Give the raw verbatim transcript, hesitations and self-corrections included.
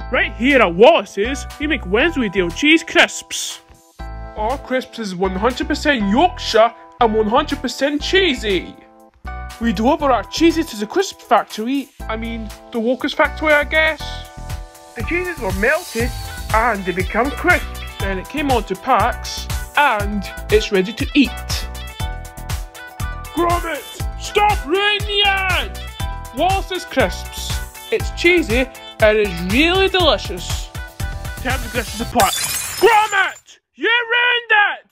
Right here at Wallace's, we make Wensleydale cheese crisps. Our crisps is one hundred percent Yorkshire and one hundred percent cheesy. We deliver our cheeses to the crisp factory, I mean, the Walker's factory, I guess. The cheeses were melted and they become crisp. Then it came onto packs and it's ready to eat. Gromit, stop ruining the ad! Wallace's crisps. It's cheesy and it's really delicious. Time to crisps apart. Gromit, you ruined it!